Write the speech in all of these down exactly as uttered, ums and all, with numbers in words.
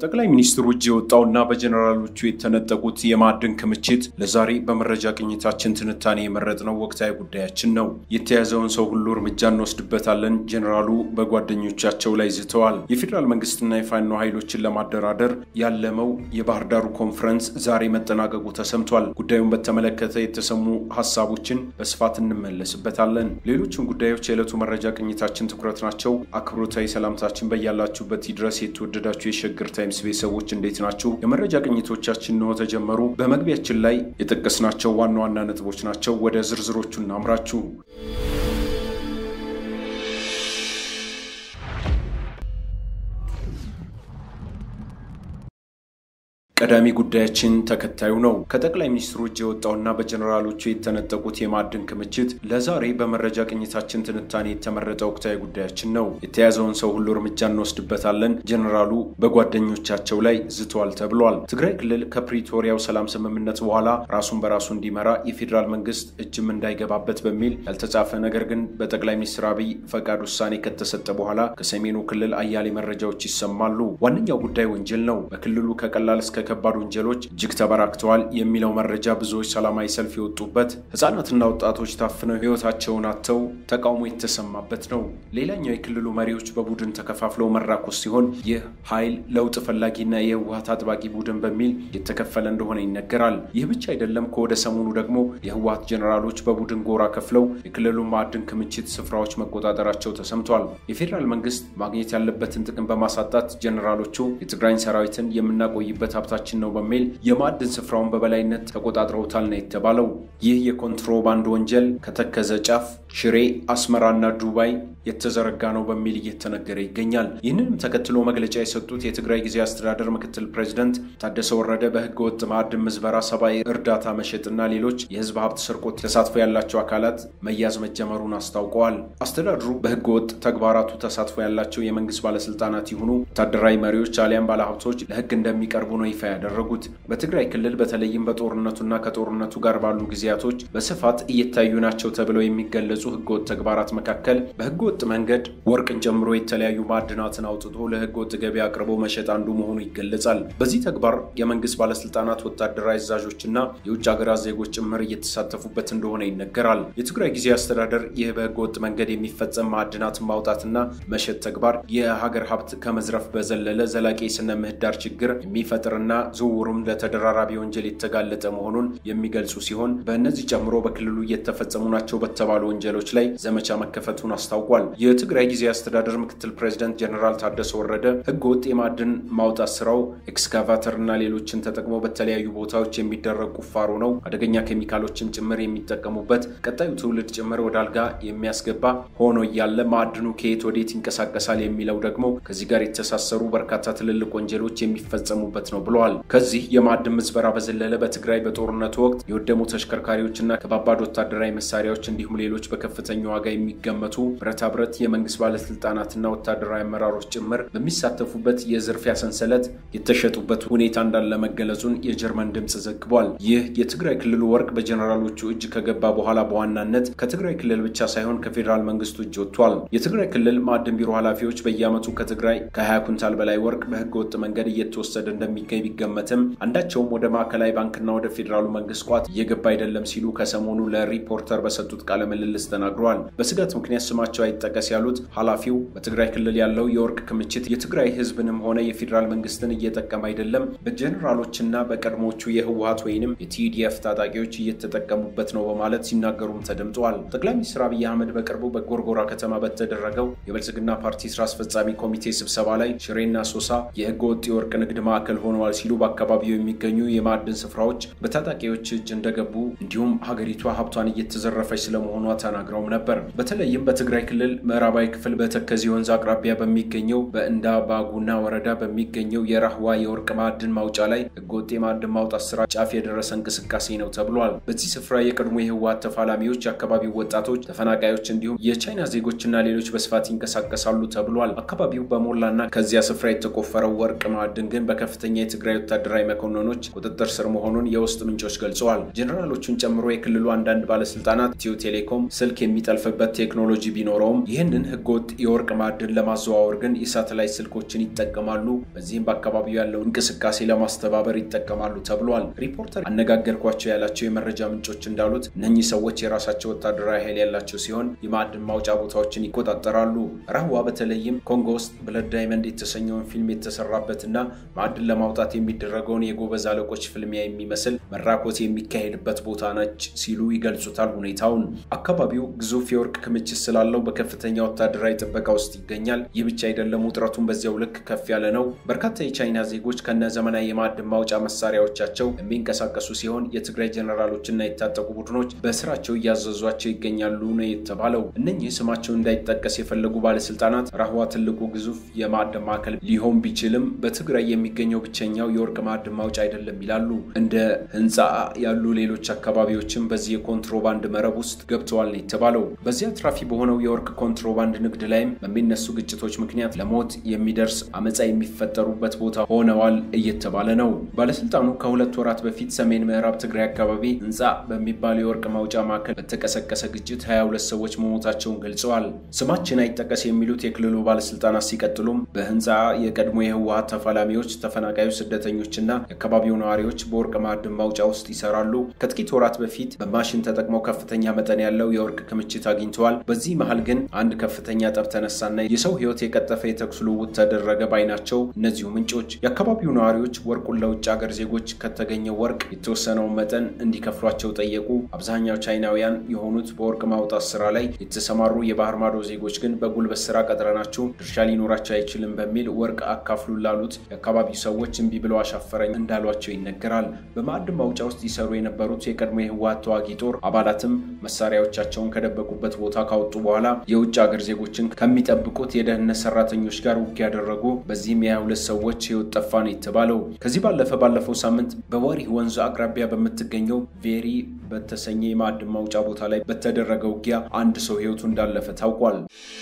በጠቅላይ ሚኒስትሩ እጅ የወጣውና በጀነራሎቹ የተነጠቁት የማዕድን ክምችት ለዛሬ በመረጃ ቅኝታችን ትንታኔ የመረጥነው ወቅታዊ ጉዳያችን ነው። የተያዘውን ሰው ሁሉ እርምጃ እንወስድበታለን ጀነራሉ በጓደኞቻቸው ላይ ዝተዋል። የፌደራል መንግስትና የፋኖ ኃይሎችን ለማደራደር ያለመው የባህር ዳሩ ኮንፈረንስ ዛሬ መጠናቀቁ ተሰምቷል። ጉዳዩን በተመለከተ የተሰሙ ሐሳቦችን በስፋት እንመለስበታለን። ሌሎችም ጉዳዮች የዕለቱ መረጃ ቅኝታችን ትኩረት ናቸው። አክብሮታዊ ሰላምታችን በያላችሁበት ይድረስ። የተወደዳችሁ የሸገር ታይምስ ቤተሰቦች እንዴት ናችሁ? የመረጃ ቅኝቶቻችን ነው ተጀመሩ። በመግቢያችን ላይ የጠቀስናቸው ዋና ዋና ነጥቦች ናቸው። ወደ ዝርዝሮቹ እናምራችሁ። ቀዳሚ ጉዳያችን ተከታዩ ነው። ከጠቅላይ ሚኒስትሩ እጅ የወጣውና በጀነራሎቹ የተነጠቁት የማዕድን ክምችት ለዛሬ በመረጃ ቅኝታችን ትንታኔ የተመረጠ ወቅታዊ ጉዳያችን ነው። የተያዘውን ሰው ሁሉ እርምጃ እንወስድበታለን ጀነራሉ በጓደኞቻቸው ላይ ዝተዋል ተብሏል። ትግራይ ክልል ከፕሪቶሪያው ሰላም ስምምነት በኋላ ራሱን በራሱ እንዲመራ የፌደራል መንግስት እጅም እንዳይገባበት በሚል ያልተጻፈ ነገር ግን በጠቅላይ ሚኒስትር አብይ ፈቃድ ውሳኔ ከተሰጠ በኋላ ከሰሜኑ ክልል አያሌ መረጃዎች ይሰማሉ። ዋነኛው ጉዳይ ወንጀል ነው። በክልሉ ከቀላል እስከ ከባድ ወንጀሎች እጅግ ተበራክተዋል የሚለው መረጃ ብዙዎች ሰላማዊ ሰልፍ የወጡበት፣ ህፃናትና ወጣቶች ታፍነው ህይወታቸውን አጥተው ተቃውሞ የተሰማበት ነው። ሌላኛው የክልሉ መሪዎች በቡድን ተከፋፍለው መራኮስ ሲሆን ይህ ኃይል ለውጥ ፈላጊና የህወሓት አጥባቂ ቡድን በሚል የተከፈለ እንደሆነ ይነገራል። ይህ ብቻ አይደለም። ከወደ ሰሞኑ ደግሞ የህወሓት ጀነራሎች በቡድን ጎራ ከፍለው የክልሉ ማዕድን ክምችት ስፍራዎች መቆጣጠራቸው ተሰምቷል። የፌደራል መንግስት ማግኘት ያለበትን ጥቅም በማሳጣት ጀነራሎቹ የትግራይን ሰራዊትን የምናቆይበት ሀብታ ነው በሚል የማዕድን ስፍራውን በበላይነት ተቆጣጥረውታል ነው የተባለው። ይህ የኮንትሮባንድ ወንጀል ከተከዘ ጫፍ ሽሬ፣ አስመራና ዱባይ የተዘረጋ ነው በሚል እየተነገረ ይገኛል። ይህንንም ተከትሎ መግለጫ የሰጡት የትግራይ ጊዜያዊ አስተዳደር ምክትል ፕሬዝዳንት ታደሰ ወረደ በህገ ወጥ ማዕድን ምዝበራ፣ ሰብአዊ እርዳታ መሸጥና ሌሎች የህዝብ ሀብት ስርቆት ተሳትፎ ያላቸው አካላት መያዝ መጀመሩን አስታውቀዋል። አስተዳደሩ በህገ ወጥ ተግባራቱ ተሳትፎ ያላቸው የመንግስት ባለስልጣናት ይሁኑ ወታደራዊ መሪዎች አሊያም ባለሀብቶች ለህግ እንደሚቀርቡ ነው ይፋ ያደረጉት። በትግራይ ክልል በተለይም በጦርነቱና ከጦርነቱ ጋር ባሉ ጊዜያቶች በስፋት እየታዩ ናቸው ተብለው የሚገለጹ ህገወጥ ተግባራት መካከል በህገወጥ መንገድ ወርቅን ጨምሮ የተለያዩ ማዕድናትን አውጥቶ ለህገወጥ ገበያ አቅርቦ መሸጥ አንዱ መሆኑ ይገለጻል። በዚህ ተግባር የመንግስት ባለስልጣናት፣ ወታደራዊ አዛዦችና የውጭ ሀገራት ዜጎች ጭምር እየተሳተፉበት እንደሆነ ይነገራል። የትግራይ ጊዜያዊ አስተዳደር ይህ በህገወጥ መንገድ የሚፈጸም ማዕድናትን ማውጣትና መሸጥ ተግባር የሀገር ሀብት ከመዝረፍ በዘለለ ዘላቂ የስነ ምህዳር ችግር የሚፈጥርና ዝውውሩም ለተደራራቢ ወንጀል የተጋለጠ መሆኑን የሚገልጹ ሲሆን በእነዚህ ጨምሮ በክልሉ እየተፈጸሙ ናቸው በተባሉ ወንጀሎች ላይ ዘመቻ መከፈቱን አስታውቋል። የትግራይ ጊዜያዊ አስተዳደር ምክትል ፕሬዝዳንት ጀነራል ታደሰ ወረደ ህገወጥ የማዕድን ማውጣት ስራው ኤክስካቫተርና ሌሎችን ተጠቅሞ በተለያዩ ቦታዎች የሚደረግ ቁፋሮ ነው፣ አደገኛ ኬሚካሎችን ጭምር የሚጠቀሙበት፣ ቀጣዩ ትውልድ ጭምር ወደ አልጋ የሚያስገባ ሆኖ እያለ ማዕድኑ ከየት ወዴት ይንቀሳቀሳል የሚለው ደግሞ ከዚህ ጋር የተሳሰሩ በርካታ ትልልቅ ወንጀሎች የሚፈጸሙበት ነው ብለዋል። ከዚህ የማዕድን ምዝበራ በዘለለ በትግራይ በጦርነቱ ወቅት የወደሙ ተሽከርካሪዎችና ከባባድ ወታደራዊ መሳሪያዎች እንዲሁም ሌሎች በከፍተኛ ዋጋ የሚገመቱ ብረታ ብረት የመንግስት ባለስልጣናትና ወታደራዊ አመራሮች ጭምር በሚሳተፉበት የዝርፊያ ሰንሰለት የተሸጡበት ሁኔታ እንዳለ መገለጹን የጀርመን ድምጽ ዘግቧል። ይህ የትግራይ ክልሉ ወርቅ በጀነራሎቹ እጅ ከገባ በኋላ በዋናነት ከትግራይ ክልል ብቻ ሳይሆን ከፌደራል መንግስቱ እጅ ወጥቷል። የትግራይ ክልል ማዕድን ቢሮ ኃላፊዎች በየዓመቱ ከትግራይ ከሀያ ኩንታል በላይ ወርቅ በህገወጥ መንገድ እየተወሰደ እንደሚገኝ ቢገመትም አንዳቸውም ወደ ማዕከላዊ ባንክና ወደ ፌደራሉ መንግስት ቋት እየገባ አይደለም ሲሉ ከሰሞኑ ለሪፖርተር በሰጡት ቃለ ምልልስ ተናግረዋል። በስጋት ምክንያት ስማቸው አይጠቀስ ያሉት ኃላፊው በትግራይ ክልል ያለው የወርቅ ክምችት የትግራይ ህዝብንም ሆነ የፌደራል መንግስትን እየጠቀመ አይደለም፣ በጀነራሎችና በቀድሞቹ የህወሓት ወይንም የቲዲኤፍ ታጣቂዎች እየተጠቀሙበት ነው በማለት ሲናገሩም ተደምጠዋል። ጠቅላይ ሚኒስትር አብይ አህመድ በቅርቡ በጎርጎራ ከተማ በተደረገው የብልጽግና ፓርቲ ስራ አስፈጻሚ ኮሚቴ ስብሰባ ላይ ሽሬና ሶሳ የህገ ወጥ የወርቅ ንግድ ማዕከል ሆነዋል ሲሉ በአካባቢው የሚገኙ የማዕድን ስፍራዎች በታጣቂዎች እጅ እንደገቡ እንዲሁም ሀገሪቷ ሀብቷን እየተዘረፈች ስለመሆኗ ተናግረው ነበር። በተለይም በትግራይ ክልል ምዕራባዊ ክፍል በተከዚ ወንዝ አቅራቢያ በሚገኘው በእንዳ ባጉና ወረዳ በሚገኘው የራህዋ የወርቅ ማዕድን ማውጫ ላይ ህገወጥ የማዕድን ማውጣት ስራ ጫፍ የደረሰ እንቅስቃሴ ነው ተብሏል። በዚህ ስፍራ የቀድሞ የህወሓት ተፋላሚዎች፣ የአካባቢው ወጣቶች፣ ተፈናቃዮች እንዲሁም የቻይና ዜጎችና ሌሎች በስፋት ይንቀሳቀሳሉ ተብሏል። አካባቢው በሞላና ከዚያ ስፍራ የተቆፈረው ወርቅ ማዕድን ግን በከፍተኛ የትግራይ ወታደራዊ መኮንኖች ቁጥጥር ስር መሆኑን የውስጥ ምንጮች ገልጸዋል። ጀነራሎቹን ጨምሮ የክልሉ አንዳንድ ባለስልጣናት ኢትዮ ቴሌኮም፣ ስልክ ስልክ የሚጠልፍበት ቴክኖሎጂ ቢኖረውም ይህንን ህገወጥ የወርቅ ማዕድን ለማዘዋወር ግን የሳተላይት ስልኮችን ይጠቀማሉ። በዚህም በአካባቢው ያለው እንቅስቃሴ ለማስተባበር ይጠቀማሉ ተብሏል። ሪፖርተር አነጋገርኳቸው ያላቸው የመረጃ ምንጮች እንዳሉት እነኚህ ሰዎች የራሳቸው ወታደራዊ ኃይል ያላቸው ሲሆን የማዕድን ማውጫ ቦታዎችን ይቆጣጠራሉ። ራህዋ በተለይም ኮንጎ ውስጥ ብለድ ዳይመንድ የተሰኘውን ፊልም የተሰራበትና ማዕድን ለማውጣት የሚደረገውን የጎበዝ አለቆች ፍልሚያ የሚመስል መራኮት የሚካሄድበት ቦታ ነች ሲሉ ይገልጹታል ሁኔታውን። አካባቢው ግዙፍ የወርቅ ክምችት ስላለው በከፍተኛ ወታደራዊ ጥበቃ ውስጥ ይገኛል። ይህ ብቻ አይደለም፣ ውጥረቱን በዚያው ልክ ከፍ ያለ ነው። በርካታ የቻይና ዜጎች ከነ ዘመናዊ የማዕድን ማውጫ መሳሪያዎቻቸው የሚንቀሳቀሱ ሲሆን የትግራይ ጀነራሎችና የታጠቁ ቡድኖች በስራቸው እያዘዟቸው ይገኛሉ ነው የተባለው። እነኚህ ስማቸው እንዳይጠቀስ የፈለጉ ባለስልጣናት ራህዋ ትልቁ ግዙፍ የማዕድን ማዕከል ሊሆን ቢችልም በትግራይ የሚገኘው ብቸኛው የወርቅ ማዕድን ማውጫ አይደለም ይላሉ። እንደ ህንጻ ያሉ ሌሎች አካባቢዎችም በዚህ የኮንትሮባንድ መረብ ውስጥ ገብተዋል ነው የተባለው። በዚያ አትራፊ በሆነው የወርቅ ኮንትሮባንድ ንግድ ላይም በሚነሱ ግጭቶች ምክንያት ለሞት የሚደርስ አመጻ የሚፈጠሩበት ቦታ ሆነዋል እየተባለ ነው። ባለስልጣኑ ከሁለት ወራት በፊት ሰሜን ምዕራብ ትግራይ አካባቢ ህንጻ በሚባል የወርቅ ማውጫ ማዕከል በተቀሰቀሰ ግጭት ሃያ ሁለት ሰዎች መሞታቸውን ገልጸዋል። ስማችን አይጠቀስ የሚሉት የክልሉ ባለስልጣናት ሲቀጥሉም በህንጻ የቀድሞ የህወሓት ተፋላሚዎች፣ ተፈናቃዮች፣ ስደተኞችና የአካባቢው ነዋሪዎች በወርቅ ማዕድን ማውጫ ውስጥ ይሰራሉ። ከጥቂት ወራት በፊት በማሽን ተጠቅመው ከፍተኛ መጠን ያለው የወርቅ ክምችት አግኝተዋል። በዚህ መሃል ግን አንድ ከፍተኛ ጠብ ተነሳና የሰው ህይወት የቀጠፈ የተኩስ ልውውጥ ተደረገ ባይ ናቸው እነዚሁ ምንጮች። የአካባቢው ነዋሪዎች ወርቁን ለውጭ ሀገር ዜጎች ከተገኘው ወርቅ የተወሰነውን መጠን እንዲከፍሏቸው ጠየቁ። አብዛኛው ቻይናውያን የሆኑት በወርቅ ማውጣት ስራ ላይ የተሰማሩ የባህር ማዶ ዜጎች ግን በጉልበት ስራ ቀጥረናችሁ ድርሻ ሊኖራቸው አይችልም በሚል ወርቅ አካፍሉ ላሉት የአካባቢው ሰዎች እምቢ ብለው አሻፈረኝ እንዳሏቸው ይነገራል። በማዕድን ማውጫ ውስጥ ይሰሩ የነበሩት የቀድሞ የህወሓት ተዋጊ ጦር አባላትም መሳሪያዎቻቸውን ከደበቁበት ቦታ ካወጡ በኋላ የውጭ ሀገር ዜጎችን ከሚጠብቁት የደህንነት ሰራተኞች ጋር ውጊያ ያደረጉ። በዚህም የሃያ ሁለት ሰዎች ህይወት ጠፋ ነው የተባለው። ከዚህ ባለፈ ባለፈው ሳምንት በወሪ ወንዝ አቅራቢያ በምትገኘው ቬሪ በተሰኘ የማዕድን ማውጫ ቦታ ላይ በተደረገ ውጊያ አንድ ሰው ህይወቱ እንዳለፈ ታውቋል።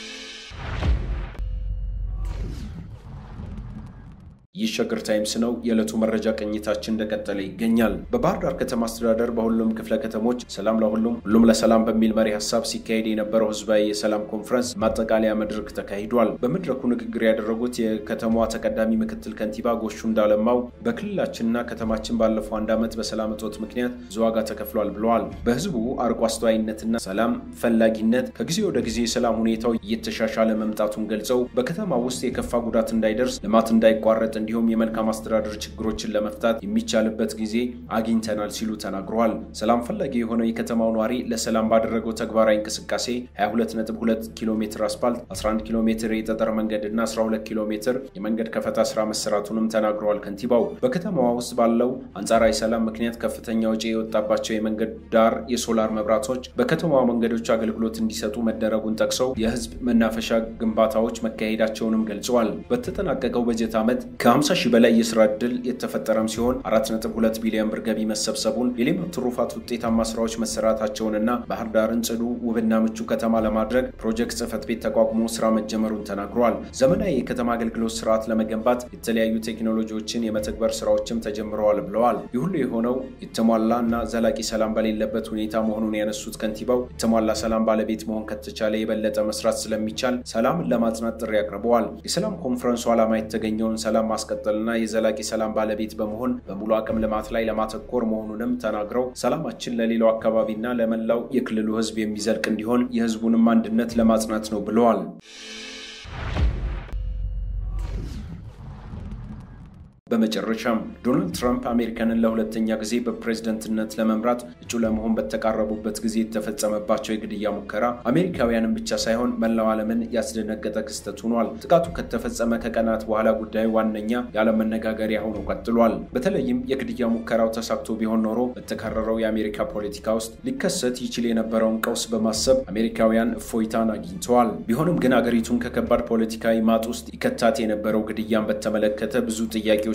የሸገር ታይምስ ነው። የዕለቱ መረጃ ቅኝታችን እንደቀጠለ ይገኛል። በባህር ዳር ከተማ አስተዳደር በሁሉም ክፍለ ከተሞች ሰላም ለሁሉም ሁሉም ለሰላም በሚል መሪ ሐሳብ ሲካሄድ የነበረው ህዝባዊ የሰላም ኮንፈረንስ ማጠቃለያ መድረክ ተካሂዷል። በመድረኩ ንግግር ያደረጉት የከተማዋ ተቀዳሚ ምክትል ከንቲባ ጎሹ እንዳለማው በክልላችንና ከተማችን ባለፈው አንድ ዓመት በሰላም እጦት ምክንያት ብዙ ዋጋ ተከፍሏል ብለዋል። በህዝቡ አርቆ አስተዋይነትና ሰላም ፈላጊነት ከጊዜ ወደ ጊዜ የሰላም ሁኔታው እየተሻሻለ መምጣቱን ገልጸው በከተማው ውስጥ የከፋ ጉዳት እንዳይደርስ ልማት እንዳይቋረጥ እንዲሁም የመልካም አስተዳደር ችግሮችን ለመፍታት የሚቻልበት ጊዜ አግኝተናል ሲሉ ተናግረዋል። ሰላም ፈላጊ የሆነው የከተማው ነዋሪ ለሰላም ባደረገው ተግባራዊ እንቅስቃሴ ሃያ ሁለት ነጥብ ሁለት ኪሎ ሜትር አስፋልት፣ አስራ አንድ ኪሎ ሜትር የጠጠር መንገድና አስራ ሁለት ኪሎ ሜትር የመንገድ ከፈታ ስራ መሰራቱንም ተናግረዋል። ከንቲባው በከተማዋ ውስጥ ባለው አንጻራዊ ሰላም ምክንያት ከፍተኛ ወጪ የወጣባቸው የመንገድ ዳር የሶላር መብራቶች በከተማዋ መንገዶች አገልግሎት እንዲሰጡ መደረጉን ጠቅሰው የህዝብ መናፈሻ ግንባታዎች መካሄዳቸውንም ገልጸዋል። በተጠናቀቀው በጀት ዓመት ከ50 ሺህ በላይ የስራ ዕድል የተፈጠረም ሲሆን አራት ነጥብ ሁለት ቢሊዮን ብር ገቢ መሰብሰቡን የሌማት ትሩፋት ውጤታማ ስራዎች መሰራታቸውንና ባህር ዳርን ጽዱ ውብና ምቹ ከተማ ለማድረግ ፕሮጀክት ጽህፈት ቤት ተቋቁሞ ስራ መጀመሩን ተናግረዋል። ዘመናዊ የከተማ አገልግሎት ስርዓት ለመገንባት የተለያዩ ቴክኖሎጂዎችን የመተግበር ስራዎችም ተጀምረዋል ብለዋል። ይሁሉ የሆነው የተሟላና ዘላቂ ሰላም በሌለበት ሁኔታ መሆኑን ያነሱት ከንቲባው የተሟላ ሰላም ባለቤት መሆን ከተቻለ የበለጠ መስራት ስለሚቻል ሰላምን ለማጽናት ጥሪ አቅርበዋል። የሰላም ኮንፈረንሱ ዓላማ የተገኘውን ሰላም ማስቀጠልና የዘላቂ ሰላም ባለቤት በመሆን በሙሉ አቅም ልማት ላይ ለማተኮር መሆኑንም ተናግረው ሰላማችን ለሌላው አካባቢና ለመላው የክልሉ ህዝብ የሚዘልቅ እንዲሆን የህዝቡንም አንድነት ለማጽናት ነው ብለዋል። በመጨረሻም ዶናልድ ትራምፕ አሜሪካንን ለሁለተኛ ጊዜ በፕሬዝዳንትነት ለመምራት እጩ ለመሆን በተቃረቡበት ጊዜ የተፈጸመባቸው የግድያ ሙከራ አሜሪካውያንን ብቻ ሳይሆን መላው ዓለምን ያስደነገጠ ክስተት ሆኗል። ጥቃቱ ከተፈጸመ ከቀናት በኋላ ጉዳዩ ዋነኛ የዓለም መነጋገሪያ ሆኖ ቀጥሏል። በተለይም የግድያ ሙከራው ተሳክቶ ቢሆን ኖሮ በተካረረው የአሜሪካ ፖለቲካ ውስጥ ሊከሰት ይችል የነበረውን ቀውስ በማሰብ አሜሪካውያን እፎይታን አግኝተዋል። ቢሆንም ግን አገሪቱን ከከባድ ፖለቲካዊ ማጥ ውስጥ ይከታት የነበረው ግድያን በተመለከተ ብዙ ጥያቄዎች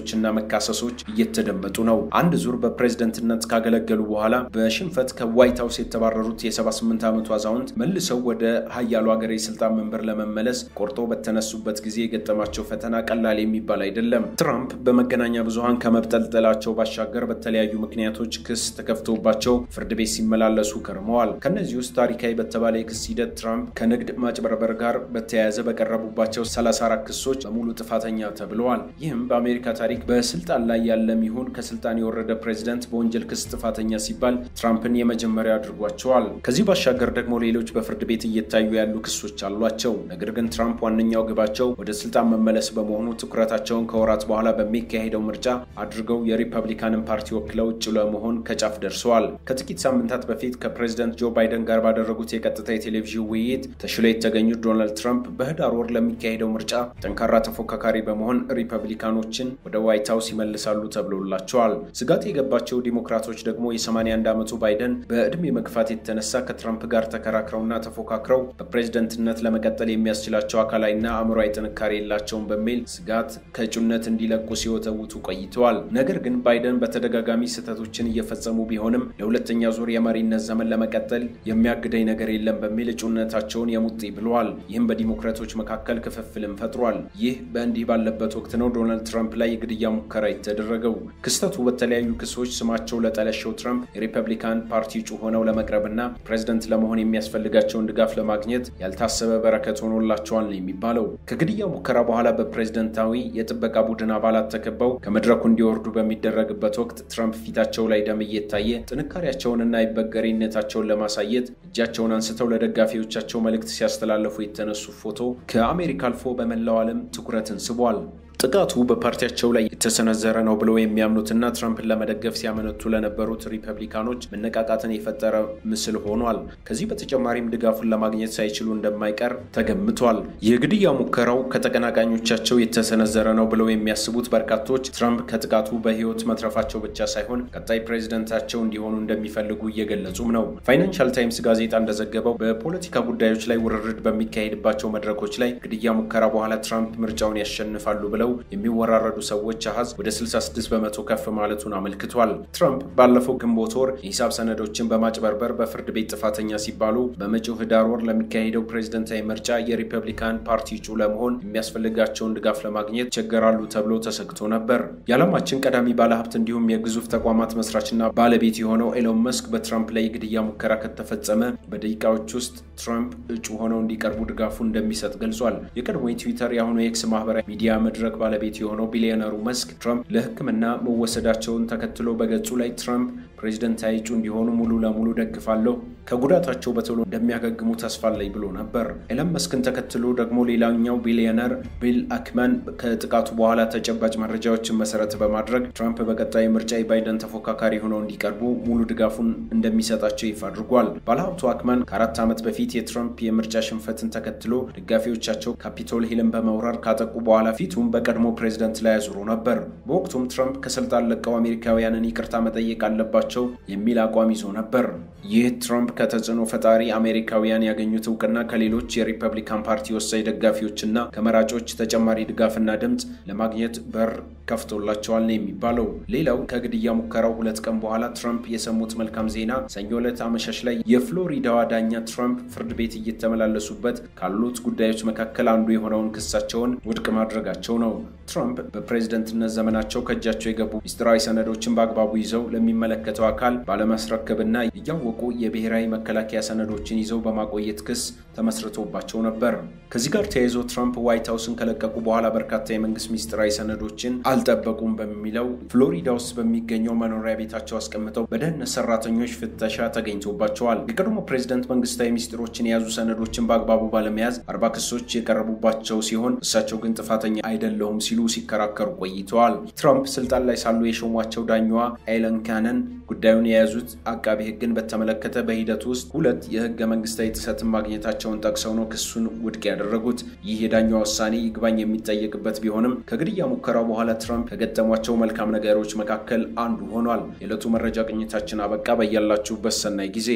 ክሶችና መካሰሶች እየተደመጡ ነው። አንድ ዙር በፕሬዝዳንትነት ካገለገሉ በኋላ በሽንፈት ከዋይት ሃውስ የተባረሩት የ78 ዓመቱ አዛውንት መልሰው ወደ ሀያሉ ሀገር የስልጣን መንበር ለመመለስ ቆርጦ በተነሱበት ጊዜ የገጠማቸው ፈተና ቀላል የሚባል አይደለም። ትራምፕ በመገናኛ ብዙሃን ከመብጠልጠላቸው ባሻገር በተለያዩ ምክንያቶች ክስ ተከፍቶባቸው ፍርድ ቤት ሲመላለሱ ከርመዋል። ከነዚህ ውስጥ ታሪካዊ በተባለ የክስ ሂደት ትራምፕ ከንግድ ማጭበርበር ጋር በተያያዘ በቀረቡባቸው ሰላሳ አራት ክሶች በሙሉ ጥፋተኛ ተብለዋል። ይህም በአሜሪካ ታሪክ በስልጣን ላይ ያለም ይሁን ከስልጣን የወረደ ፕሬዝዳንት በወንጀል ክስ ጥፋተኛ ሲባል ትራምፕን የመጀመሪያ አድርጓቸዋል። ከዚህ ባሻገር ደግሞ ሌሎች በፍርድ ቤት እየታዩ ያሉ ክሶች አሏቸው። ነገር ግን ትራምፕ ዋነኛው ግባቸው ወደ ስልጣን መመለስ በመሆኑ ትኩረታቸውን ከወራት በኋላ በሚካሄደው ምርጫ አድርገው የሪፐብሊካንን ፓርቲ ወክለው እጩ ለመሆን ከጫፍ ደርሰዋል። ከጥቂት ሳምንታት በፊት ከፕሬዝዳንት ጆ ባይደን ጋር ባደረጉት የቀጥታ የቴሌቪዥን ውይይት ተሽለው የተገኙት ዶናልድ ትራምፕ በህዳር ወር ለሚካሄደው ምርጫ ጠንካራ ተፎካካሪ በመሆን ሪፐብሊካኖችን ወደ ዋይት ሃውስ ይመልሳሉ ተብሎላቸዋል። ስጋት የገባቸው ዲሞክራቶች ደግሞ የ81 ዓመቱ ባይደን በእድሜ መግፋት የተነሳ ከትራምፕ ጋር ተከራክረውና ተፎካክረው በፕሬዝዳንትነት ለመቀጠል የሚያስችላቸው አካላዊና አእምሯዊ ጥንካሬ የላቸውም በሚል ስጋት ከእጩነት እንዲለቁ ሲወተውቱ ቆይተዋል። ነገር ግን ባይደን በተደጋጋሚ ስህተቶችን እየፈጸሙ ቢሆንም ለሁለተኛ ዙር የመሪነት ዘመን ለመቀጠል የሚያግደኝ ነገር የለም በሚል እጩነታቸውን የሙጥ ብለዋል። ይህም በዲሞክራቶች መካከል ክፍፍልን ፈጥሯል። ይህ በእንዲህ ባለበት ወቅት ነው ዶናልድ ትራምፕ ላይ የግድያ ሙከራ የተደረገው። ክስተቱ በተለያዩ ክሶች ስማቸው ለጠለሸው ትራምፕ የሪፐብሊካን ፓርቲ እጩ ሆነው ለመቅረብና ፕሬዝዳንት ለመሆን የሚያስፈልጋቸውን ድጋፍ ለማግኘት ያልታሰበ በረከት ሆኖላቸዋል ነው የሚባለው። ከግድያ ሙከራ በኋላ በፕሬዝዳንታዊ የጥበቃ ቡድን አባላት ተከበው ከመድረኩ እንዲወርዱ በሚደረግበት ወቅት ትራምፕ ፊታቸው ላይ ደም እየታየ ጥንካሬያቸውንና ይበገሬነታቸውን ለማሳየት እጃቸውን አንስተው ለደጋፊዎቻቸው መልእክት ሲያስተላልፉ የተነሱ ፎቶ ከአሜሪካ አልፎ በመላው ዓለም ትኩረትን ስቧል። ጥቃቱ በፓርቲያቸው ላይ የተሰነዘረ ነው ብለው የሚያምኑትና ትራምፕን ለመደገፍ ሲያመነቱ ለነበሩት ሪፐብሊካኖች መነቃቃትን የፈጠረ ምስል ሆኗል። ከዚህ በተጨማሪም ድጋፉን ለማግኘት ሳይችሉ እንደማይቀር ተገምቷል። የግድያ ሙከራው ከተቀናቃኞቻቸው የተሰነዘረ ነው ብለው የሚያስቡት በርካቶች ትራምፕ ከጥቃቱ በህይወት መትረፋቸው ብቻ ሳይሆን ቀጣይ ፕሬዝዳንታቸው እንዲሆኑ እንደሚፈልጉ እየገለጹም ነው። ፋይናንሻል ታይምስ ጋዜጣ እንደዘገበው በፖለቲካ ጉዳዮች ላይ ውርርድ በሚካሄድባቸው መድረኮች ላይ ግድያ ሙከራ በኋላ ትራምፕ ምርጫውን ያሸንፋሉ ብለው የሚወራረዱ ሰዎች አሃዝ ወደ ስልሳ ስድስት በመቶ ከፍ ማለቱን አመልክቷል። ትራምፕ ባለፈው ግንቦት ወር የሂሳብ ሰነዶችን በማጭበርበር በፍርድ ቤት ጥፋተኛ ሲባሉ በመጪው ህዳር ወር ለሚካሄደው ፕሬዝዳንታዊ ምርጫ የሪፐብሊካን ፓርቲ እጩ ለመሆን የሚያስፈልጋቸውን ድጋፍ ለማግኘት ይቸገራሉ ተብሎ ተሰግቶ ነበር። የዓለማችን ቀዳሚ ባለሀብት እንዲሁም የግዙፍ ተቋማት መስራችና ባለቤት የሆነው ኤሎን መስክ በትራምፕ ላይ ግድያ ሙከራ ከተፈጸመ በደቂቃዎች ውስጥ ትራምፕ እጩ ሆነው እንዲቀርቡ ድጋፉ እንደሚሰጥ ገልጿል። የቀድሞ ትዊተር የአሁኑ ኤክስ ማህበራዊ ሚዲያ መድረክ ባለቤት የሆነው ቢሊዮነሩ መስክ ትራምፕ ለህክምና መወሰዳቸውን ተከትሎ በገጹ ላይ ትራምፕ ፕሬዝዳንታዊ እጩ እንዲሆኑ ሙሉ ለሙሉ ደግፋለሁ፣ ከጉዳታቸው በቶሎ እንደሚያገግሙ ተስፋ አለኝ ብሎ ነበር። ኤለን መስክን ተከትሎ ደግሞ ሌላኛው ቢሊዮነር ቢል አክማን ከጥቃቱ በኋላ ተጨባጭ መረጃዎችን መሰረት በማድረግ ትራምፕ በቀጣይ ምርጫ የባይደን ተፎካካሪ ሆነው እንዲቀርቡ ሙሉ ድጋፉን እንደሚሰጣቸው ይፋ አድርጓል። ባለሀብቱ አክማን ከአራት ዓመት በፊት የትራምፕ የምርጫ ሽንፈትን ተከትሎ ደጋፊዎቻቸው ካፒቶል ሂልን በመውረር ካጠቁ በኋላ ፊቱን በቀድሞ ፕሬዝዳንት ላይ አዙሮ ነበር። በወቅቱም ትራምፕ ከስልጣን ለቀው አሜሪካውያንን ይቅርታ መጠየቅ አለባቸው የሚል አቋም ይዞ ነበር። ይህ ትራምፕ ከተጽዕኖ ፈጣሪ አሜሪካውያን ያገኙት እውቅና ከሌሎች የሪፐብሊካን ፓርቲ ወሳኝ ደጋፊዎችና ከመራጮች ተጨማሪ ድጋፍና ድምጽ ለማግኘት በር ከፍቶላቸዋል ነው የሚባለው። ሌላው ከግድያ ሙከራው ሁለት ቀን በኋላ ትራምፕ የሰሙት መልካም ዜና ሰኞ ዕለት አመሻሽ ላይ የፍሎሪዳዋ ዳኛ ትራምፕ ፍርድ ቤት እየተመላለሱበት ካሉት ጉዳዮች መካከል አንዱ የሆነውን ክሳቸውን ውድቅ ማድረጋቸው ነው። ትራምፕ በፕሬዝዳንትነት ዘመናቸው ከእጃቸው የገቡ ሚስጥራዊ ሰነዶችን በአግባቡ ይዘው ለሚመለከተው አካል ባለማስረከብና እያወቁ የብሔራዊ መከላከያ ሰነዶችን ይዘው በማቆየት ክስ ተመስርቶባቸው ነበር። ከዚህ ጋር ተያይዞ ትራምፕ ዋይት ሃውስን ከለቀቁ በኋላ በርካታ የመንግስት ሚስጥራዊ ሰነዶችን አልጠበቁም በሚለው ፍሎሪዳ ውስጥ በሚገኘው መኖሪያ ቤታቸው አስቀምጠው በደህንነት ሰራተኞች ፍተሻ ተገኝቶባቸዋል። የቀድሞ ፕሬዝዳንት መንግስታዊ ሚስጥሮችን የያዙ ሰነዶችን በአግባቡ ባለመያዝ አርባ ክሶች የቀረቡባቸው ሲሆን እሳቸው ግን ጥፋተኛ አይደለሁም ሲሉ ሲከራከሩ ቆይተዋል። ትራምፕ ስልጣን ላይ ሳሉ የሾሟቸው ዳኛዋ ኤለን ካነን ጉዳዩን የያዙት አቃቢ ህግን በተመለከተ በሂደት ውስጥ ሁለት የህገ መንግስታዊ ጥሰትን ማግኘታቸውን ጠቅሰው ነው ክሱን ውድቅ ያደረጉት። ይህ የዳኛዋ ውሳኔ ይግባኝ የሚጠየቅበት ቢሆንም ከግድያ ሙከራው በኋላ ትራምፕ ከገጠሟቸው መልካም ነገሮች መካከል አንዱ ሆኗል። የዕለቱ መረጃ ቅኝታችን አበቃ። በያላችሁበት ሰናይ ጊዜ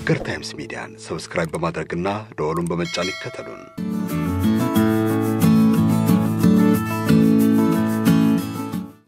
ሸገር ታይምስ ሚዲያን ሰብስክራይብ በማድረግና ደወሉን በመጫን ይከተሉን።